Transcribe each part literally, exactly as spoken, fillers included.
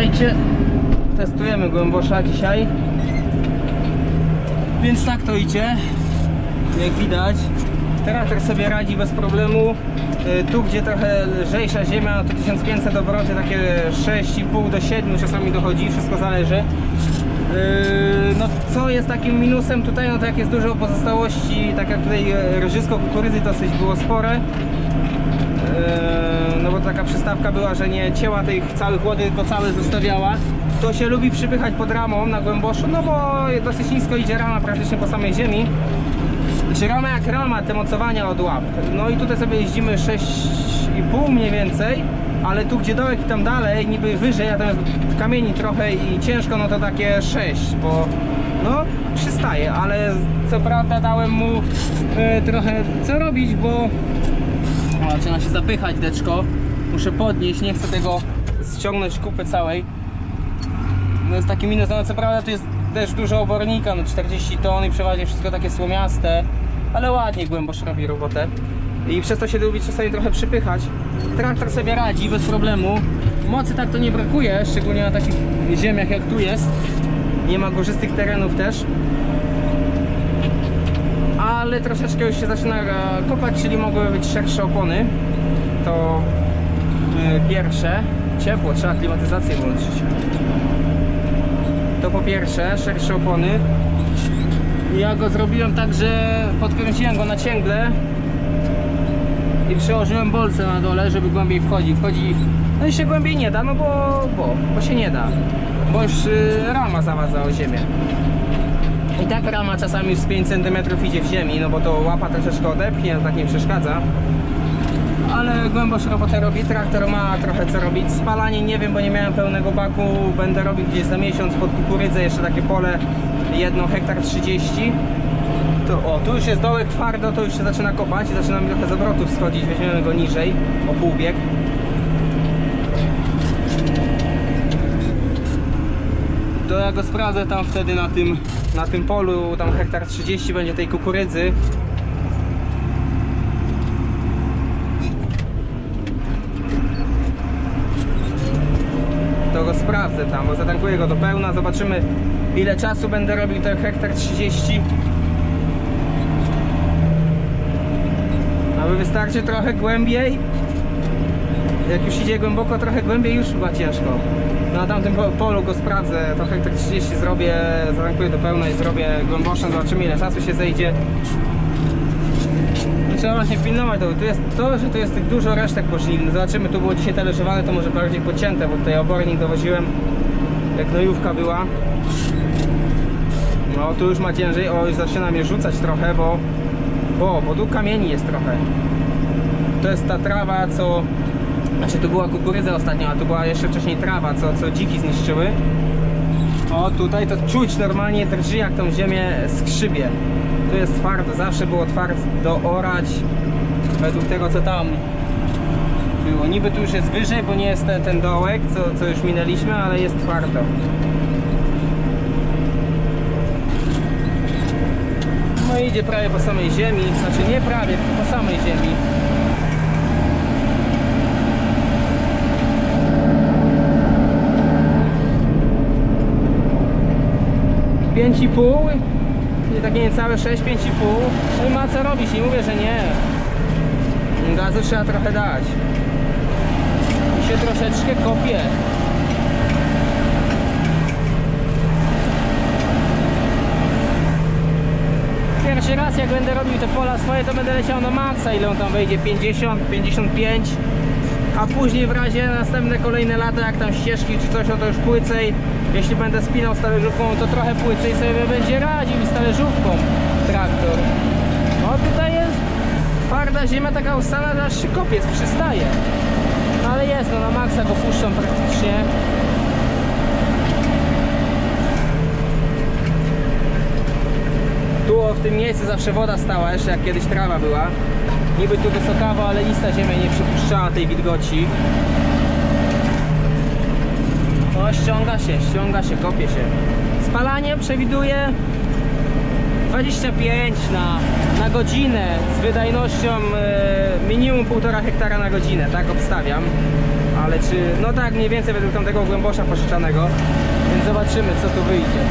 Witajcie, testujemy głębosza dzisiaj, więc tak to idzie, jak widać. Traktor sobie radzi bez problemu. Tu gdzie trochę lżejsza ziemia, to tysiąc pięćset obroty, takie sześć i pół do siedmiu czasami dochodzi, wszystko zależy. No co jest takim minusem tutaj, no to jak jest dużo pozostałości, tak jak tutaj ryżysko kukurydzy dosyć było spore. No bo taka przystawka była, że nie cięła tych całych łody, tylko całe zostawiała. To się lubi przypychać pod ramą na głęboszu, no bo dosyć nisko idzie rama praktycznie po samej ziemi. Czy rama jak rama, te mocowania od łap. No i tutaj sobie jeździmy sześć i pół mniej więcej, ale tu gdzie dołek i tam dalej, niby wyżej, a tam jest kamieni trochę i ciężko, no to takie sześć, bo no przystaje, ale co prawda dałem mu y, trochę co robić, bo o, zaczyna się zapychać deczko, muszę podnieść, nie chcę tego ściągnąć kupy całej. No jest taki minus, no co prawda tu jest też dużo obornika, no czterdzieści ton i przeważnie wszystko takie słomiaste, ale ładnie głębosz robi robotę i przez to się lubi czasami trochę przypychać. Traktor sobie radzi bez problemu, mocy tak to nie brakuje, szczególnie na takich ziemiach jak tu jest, nie ma górzystych terenów też, ale troszeczkę już się zaczyna kopać, czyli mogły być szersze opony. To pierwsze, ciepło, trzeba klimatyzację włączyć. To po pierwsze, szersze opony. Ja go zrobiłem tak, że podkręciłem go na cięgle i przełożyłem bolce na dole, żeby głębiej wchodzi. Wchodzi, no i się głębiej nie da, no bo, bo, bo się nie da, bo już y, rama zawadza o ziemię. I tak rama czasami już z pięć centymetrów idzie w ziemi, no bo to łapa troszeczkę odepchnie, no tak nie przeszkadza. Ale głębosz robotę robi, traktor ma trochę co robić. Spalanie nie wiem, bo nie miałem pełnego baku, będę robił gdzieś za miesiąc pod kukurydzę, jeszcze takie pole, jedno hektar trzydzieści. To o, tu już jest dołek twardo, to już się zaczyna kopać i zaczyna mi trochę z obrotów schodzić, weźmiemy go niżej, o półbieg. To ja go sprawdzę tam wtedy na tym, na tym polu, tam hektar trzydzieści będzie tej kukurydzy. To go sprawdzę tam, bo zatankuję go do pełna, zobaczymy ile czasu będę robił ten hektar trzydzieści. Aby wystarczy trochę głębiej. Jak już idzie głęboko, trochę głębiej już chyba ciężko. Na tamtym polu go sprawdzę, to hektar trzydzieści zrobię, zatankuję do pełna i zrobię głęboszą, zobaczymy ile czasu się zejdzie. Trzeba właśnie pilnować to. Tu jest to, że tu jest tych dużo resztek pożniwnych. Zobaczymy, tu było dzisiaj talerzowane, to może bardziej podcięte, bo tutaj obornik dowoziłem, jak gnojówka była. No tu już ma ciężej, o już zaczyna mnie rzucać trochę, bo bo, bo tu kamieni jest trochę. To jest ta trawa, co znaczy tu była kukurydza ostatnio, a tu była jeszcze wcześniej trawa, co, co dziki zniszczyły. O tutaj to czuć normalnie drży, jak tą ziemię skrzybie. Tu jest twardo, zawsze było twardo orać według tego co tam było. Niby tu już jest wyżej, bo nie jest ten, ten dołek, co, co już minęliśmy, ale jest twardo. No i idzie prawie po samej ziemi, znaczy nie prawie, tylko po samej ziemi. pięć i pół, takie niecałe sześć, pięć i pół. No i ma co robić, nie mówię, że nie. Gazu trzeba trochę dać. I się troszeczkę kopie. Pierwszy raz jak będę robił te pola swoje, to będę leciał na maksa, ile on tam wejdzie, pięćdziesiąt, pięćdziesiąt pięć. A później w razie następne kolejne lata, jak tam ścieżki czy coś, no to już płycej. Jeśli będę spinał z talerzówką, to trochę płycej sobie będzie radził z talerzówką traktor. No tutaj jest twarda ziemia, taka ustana, że aż się kopie, przystaje. No ale jest, no na maksa go puszczam praktycznie. Tu o, w tym miejscu zawsze woda stała, jeszcze jak kiedyś trawa była. Niby tu wysokawa, ale lista ziemia nie przypuszczała tej wilgoci. No ściąga się, ściąga się, kopie się. Spalanie przewiduję dwadzieścia pięć na, na godzinę z wydajnością e, minimum półtora hektara na godzinę, tak obstawiam. Ale czy... no tak mniej więcej według tamtego głębosza pożyczanego. Więc zobaczymy, co tu wyjdzie.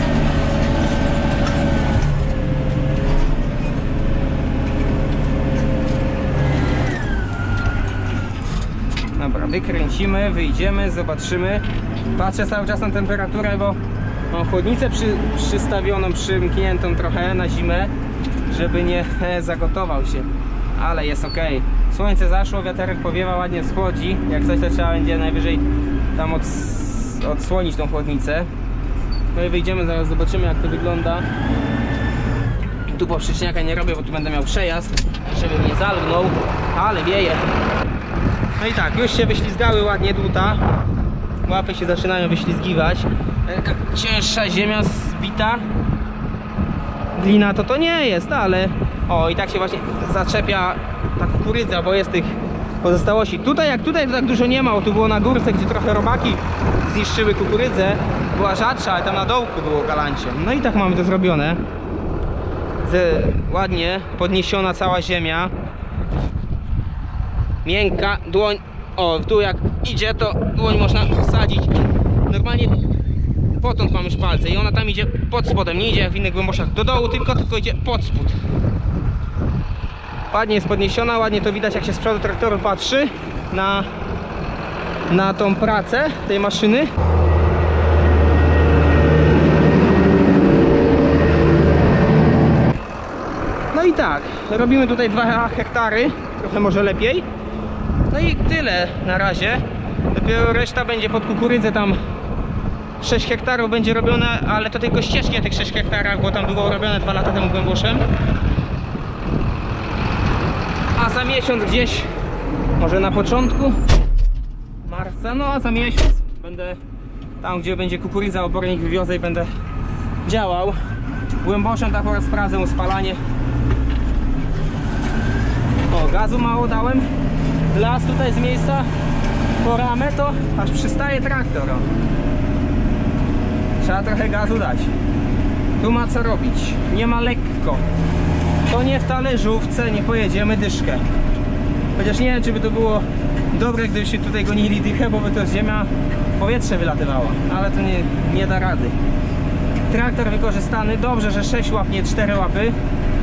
Dobra, wykręcimy, wyjdziemy, zobaczymy. Patrzę cały czas na temperaturę, bo mam chłodnicę przy, przystawioną, przymkniętą trochę na zimę, żeby nie zagotował się. Ale jest ok. Słońce zaszło, wiaterek powiewa, ładnie schłodzi. Jak coś, to trzeba będzie najwyżej tam od, odsłonić tą chłodnicę. No i wyjdziemy, zaraz zobaczymy, jak to wygląda. Tu poprzeczniaka nie robię, bo tu będę miał przejazd, żeby mnie zalgnął, ale wieje. No i tak, już się wyślizgały ładnie dłuta. Łapy się zaczynają wyślizgiwać. Cięższa ziemia zbita. Glina to to nie jest, ale... O, i tak się właśnie zaczepia ta kukurydza, bo jest tych pozostałości. Tutaj, jak tutaj, to tak dużo nie ma, bo tu było na górce, gdzie trochę robaki zniszczyły kukurydzę. Była rzadsza, ale tam na dołku było galancie. No i tak mamy to zrobione. Z, ładnie podniesiona cała ziemia. Miękka, dłoń, o, w dół jak idzie, to dłoń można wsadzić. Normalnie potąd mam już palce i ona tam idzie pod spodem, nie idzie jak w innych głęboszach do dołu, tylko, tylko idzie pod spód. Ładnie jest podniesiona, ładnie to widać, jak się z przodu traktoru patrzy na, na tą pracę tej maszyny. No i tak, robimy tutaj dwa hektary, trochę może lepiej. No i tyle na razie. Dopiero reszta będzie pod kukurydzę, tam sześć hektarów będzie robione, ale to tylko ścieżki na tych sześć hektarach, bo tam było robione dwa lata temu głęboszem. A za miesiąc gdzieś, może na początku marca, no a za miesiąc będę tam, gdzie będzie kukurydza, obornik wywiozę i będę działał. Głęboszem tak oraz sprawdzę uspalanie. O, gazu mało dałem. Las tutaj z miejsca po ramę, to aż przystaje traktor. Trzeba trochę gazu dać. Tu ma co robić. Nie ma lekko. To nie w talerzówce, nie pojedziemy dyszkę. Chociaż nie wiem, czy by to było dobre, gdyby się tutaj gonili dychę, bo by to z ziemia w powietrze wylatywała. Ale to nie, nie da rady. Traktor wykorzystany. Dobrze, że sześć łap, nie cztery łapy.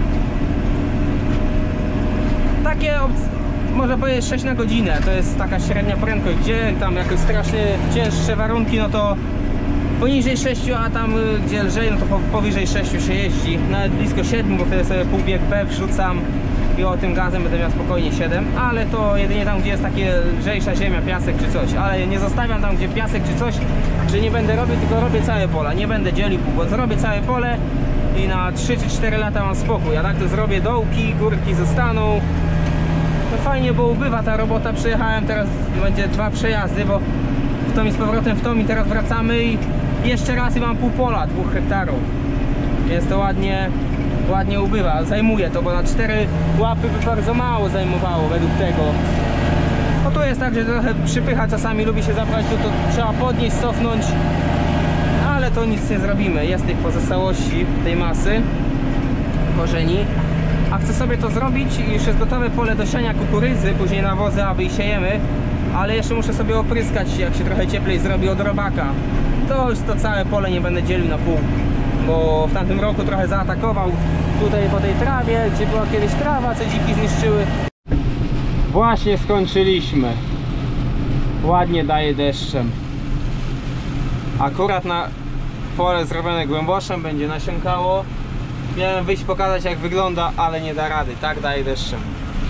Takie można powiedzieć sześć na godzinę, to jest taka średnia prędkość, gdzie tam jakoś strasznie cięższe warunki, no to poniżej sześciu, a tam gdzie lżej, no to powyżej sześciu się jeździ, nawet blisko siedmiu, bo wtedy sobie pół bieg B wrzucam i o tym gazem będę miał spokojnie siedem, ale to jedynie tam, gdzie jest takie lżejsza ziemia, piasek czy coś, ale nie zostawiam tam, gdzie piasek czy coś, że nie będę robił, tylko robię całe pola, nie będę dzielił pół, bo zrobię całe pole i na trzy czy cztery lata mam spokój, a tak to zrobię dołki, górki zostaną. To fajnie, bo ubywa ta robota. Przyjechałem teraz, będzie dwa przejazdy, bo w tom i z powrotem w tom i teraz wracamy i jeszcze raz i mam pół pola, dwóch hektarów. Więc to ładnie, ładnie ubywa. Zajmuje to, bo na cztery łapy by bardzo mało zajmowało według tego. No tu jest tak, że trochę przypycha, czasami lubi się zabrać, to, to trzeba podnieść, cofnąć, ale to nic nie zrobimy. Jest tych pozostałości tej masy, korzeni. A chcę sobie to zrobić i już jest gotowe pole do siania kukurydzy, później nawozy, aby i siejemy, ale jeszcze muszę sobie opryskać, jak się trochę cieplej zrobi, od robaka. To już to całe pole nie będę dzielił na pół, bo w tamtym roku trochę zaatakował tutaj po tej trawie, gdzie była kiedyś trawa, co dziki zniszczyły. Właśnie skończyliśmy. Ładnie daje deszczem. Akurat na pole zrobione głęboszem będzie nasiąkało. Miałem wyjść pokazać, jak wygląda, ale nie da rady, tak daje deszczem.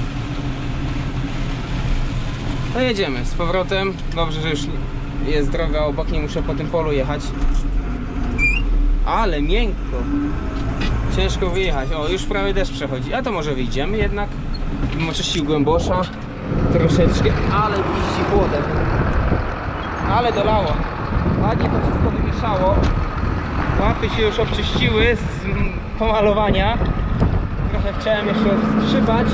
No jedziemy z powrotem. Dobrze, że już jest droga obok, nie muszę po tym polu jechać. Ale miękko. Ciężko wyjechać. O, już prawie deszcz przechodzi. A to może wyjdziemy jednak. Bym oczyścił głębosza troszeczkę, ale piści chłodem. Ale dolało. Ładnie to wszystko wymieszało. Łapy się już obczyściły z pomalowania. Trochę chciałem jeszcze wstrzymać.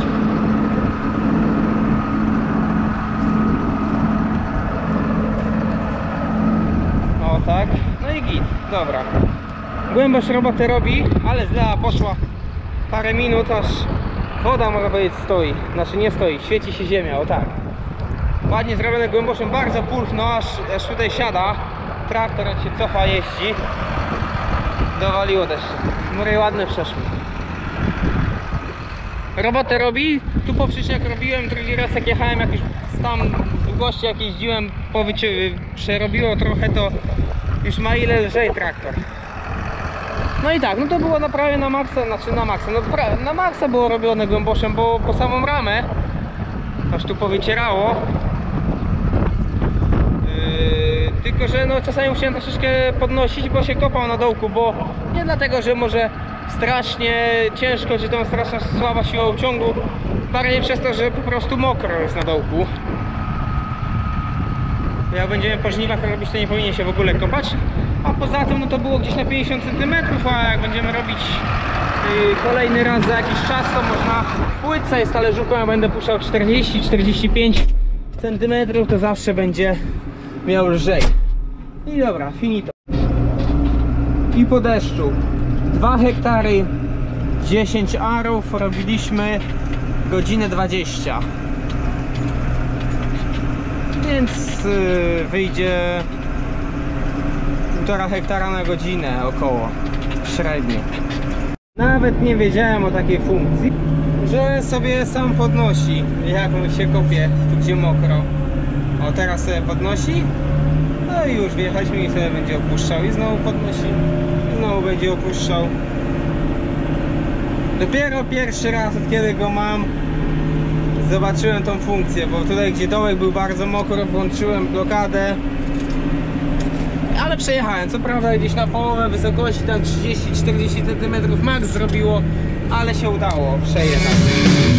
O tak. No i git. Dobra. Głębosz robotę robi, ale zlewa poszła parę minut, aż woda, można powiedzieć, stoi. Znaczy nie stoi, świeci się ziemia, o tak. Ładnie zrobione głęboszem, bardzo pulchno, aż, aż tutaj siada. Traktor jak się cofa, jeździ. Dowaliło deszcz. Mury ładne przeszły. Robotę robi. Tu poprzecież jak robiłem, drugi raz jak jechałem jakieś tam długości jak jeździłem, powycie, przerobiło trochę, to już ma ile lżej traktor. No i tak, no to było naprawdę na maksa, znaczy na maksa, no na maksa było robione głęboszem, bo po samą ramę aż tu powycierało. Yy, tylko że no czasami musiałem troszeczkę podnosić, bo się kopał na dołku, bo nie dlatego, że może strasznie ciężko, czy tam straszna słaba siła uciągu, bardziej przez to, że po prostu mokro jest na dołku. Jak będziemy po żniwach robić, to nie powinien się w ogóle kopać. A poza tym no to było gdzieś na pięćdziesiąt centymetrów, a jak będziemy robić yy, kolejny raz za jakiś czas, to można płytce jest talerzówką, ja będę puszczał czterdzieści czterdzieści pięć centymetrów, to zawsze będzie miał lżej. I dobra, finito. I po deszczu dwa hektary, dziesięć arów, robiliśmy godzinę dwadzieścia. Więc yy, wyjdzie półtora hektara na godzinę około, średnio. Nawet nie wiedziałem o takiej funkcji, że sobie sam podnosi, jak on się kopie tu gdzie mokro. O, teraz sobie podnosi, no i już wjechaliśmy i sobie będzie opuszczał i znowu podnosi, i znowu będzie opuszczał. Dopiero pierwszy raz od kiedy go mam zobaczyłem tą funkcję, bo tutaj gdzie dołek był bardzo mokro, włączyłem blokadę. Ale przejechałem, co prawda gdzieś na połowę wysokości, tam trzydzieści czterdzieści centymetrów max zrobiło, ale się udało przejechać.